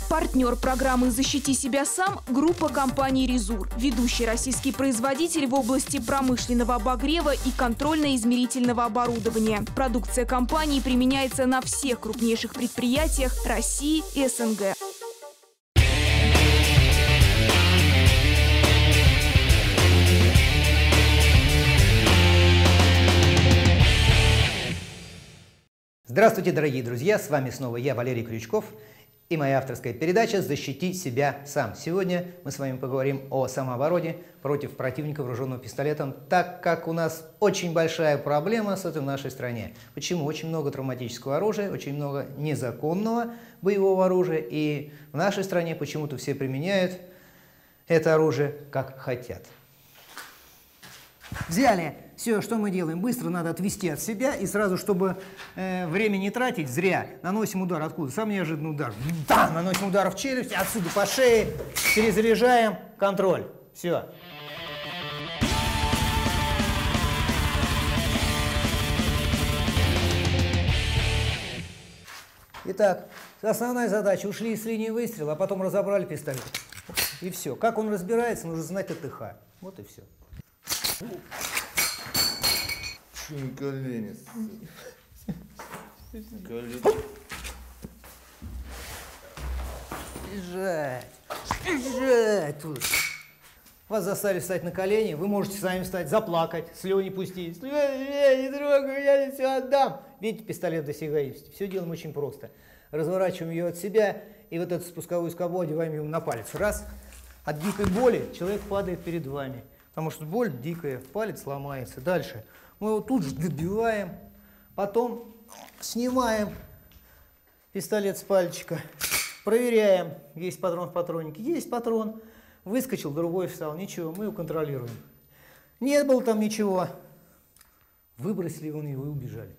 Партнер программы «Защити себя сам» – группа компаний «Резур». Ведущий российский производитель в области промышленного обогрева и контрольно-измерительного оборудования. Продукция компании применяется на всех крупнейших предприятиях России и СНГ. Здравствуйте, дорогие друзья! С вами снова я, Валерий Крючков, и моя авторская передача «Защити себя сам». Сегодня мы с вами поговорим о самообороне против противника, вооруженного пистолетом, так как у нас очень большая проблема с этим в нашей стране. Почему? Очень много травматического оружия, очень много незаконного боевого оружия, и в нашей стране почему-то все применяют это оружие как хотят. Взяли. Все, что мы делаем? Быстро надо отвести от себя, и сразу, чтобы время не тратить зря, наносим удар. Откуда? Самый неожиданный удар. Там! Наносим удар в челюсть, отсюда по шее, перезаряжаем, контроль. Все. Итак, основная задача. Ушли с линии выстрела, а потом разобрали пистолет. И все. Как он разбирается, нужно знать ТТХ. Вот и все. Не колени. Бежать. Бежать тут. Вас заставили встать на колени, вы можете сами встать, заплакать, слюни пустить. Не трогай, я все отдам. Видите, пистолет досягаемости. Все делаем очень просто. Разворачиваем ее от себя, и вот эту спусковую скобу одеваем ему на палец. Раз. От дикой боли человек падает перед вами. Потому что боль дикая, палец ломается. Дальше мы его тут же добиваем, потом снимаем пистолет с пальчика, проверяем, есть патрон в патроннике. Есть патрон. Выскочил, другой встал. Ничего, мы его контролируем. Не было там ничего. Выбросили его и убежали.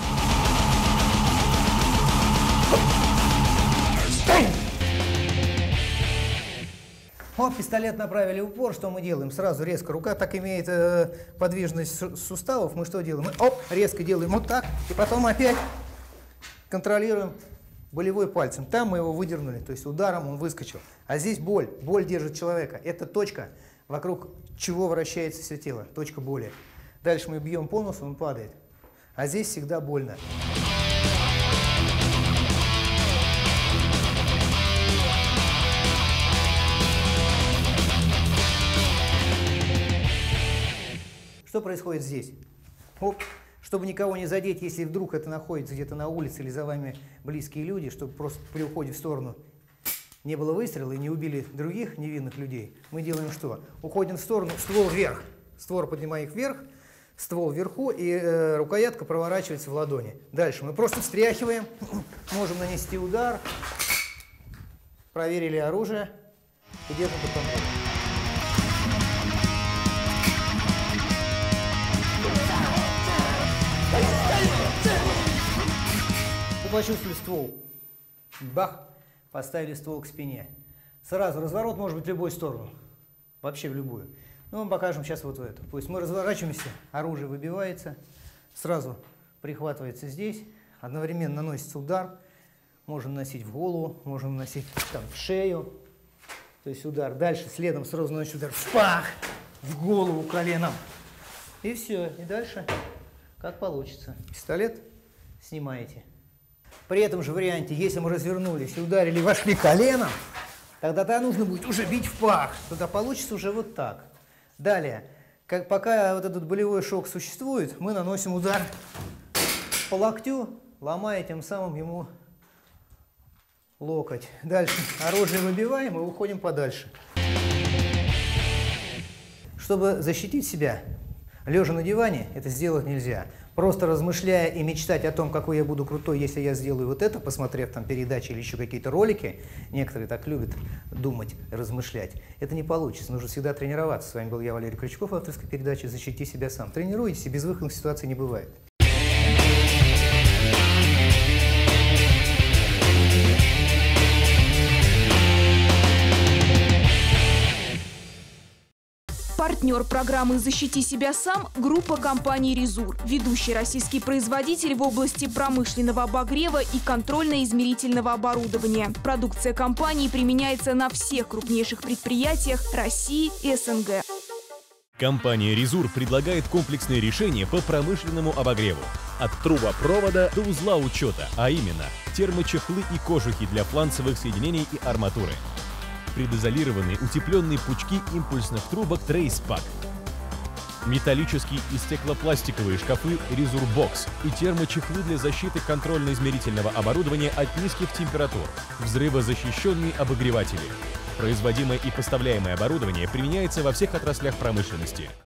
Вот пистолет направили в упор, что мы делаем? Сразу резко, рука так имеет подвижность суставов, мы что делаем? Мы резко делаем вот так, и потом опять контролируем болевой пальцем. Там мы его выдернули, то есть ударом он выскочил. А здесь боль, боль держит человека. Это точка, вокруг чего вращается все тело, точка боли. Дальше мы бьем по носу, он падает. А здесь всегда больно. Что происходит здесь? Чтобы никого не задеть, если вдруг это находится где-то на улице или за вами близкие люди, чтобы просто при уходе в сторону не было выстрела и не убили других невинных людей, мы делаем что? Уходим в сторону, ствол вверх. Створ поднимаем вверх, ствол вверху, и рукоятка проворачивается в ладони. Дальше мы просто встряхиваем, можем нанести удар, проверили оружие и держим под контролем. Почувствовали ствол. Бах! Поставили ствол к спине. Сразу разворот может быть в любую сторону. Вообще в любую. Ну, мы покажем сейчас вот в эту. То есть мы разворачиваемся, оружие выбивается, сразу прихватывается здесь, одновременно наносится удар. Можно наносить в голову, можно наносить там в шею. То есть удар. Дальше следом сразу наносить удар. Пах! В голову коленом. И все. И дальше как получится. Пистолет снимаете. При этом же варианте, если мы развернулись и ударили, вошли коленом, тогда нужно будет уже бить в пах. Тогда получится уже вот так. Далее, пока вот этот болевой шок существует, мы наносим удар по локтю, ломая тем самым ему локоть. Дальше оружие выбиваем и уходим подальше. Чтобы защитить себя, лежа на диване, это сделать нельзя. Просто размышляя и мечтать о том, какой я буду крутой, если я сделаю вот это, посмотрев там передачи или еще какие-то ролики, некоторые так любят думать, размышлять, это не получится. Нужно всегда тренироваться. С вами был я, Валерий Крючков, авторской передачи «Защити себя сам». Тренируйтесь, и безвыходных ситуаций не бывает. Партнер программы «Защити себя сам» – группа компании «Резур». Ведущий российский производитель в области промышленного обогрева и контрольно-измерительного оборудования. Продукция компании применяется на всех крупнейших предприятиях России и СНГ. Компания «Резур» предлагает комплексные решения по промышленному обогреву. От трубопровода до узла учета, а именно термочехлы и кожухи для фланцевых соединений и арматуры. Предизолированные утепленные пучки импульсных трубок Трейспак. Металлические и стеклопластиковые шкафы «Резур Бокс» и термочехлы для защиты контрольно-измерительного оборудования от низких температур, взрывозащищенные обогреватели. Производимое и поставляемое оборудование применяется во всех отраслях промышленности.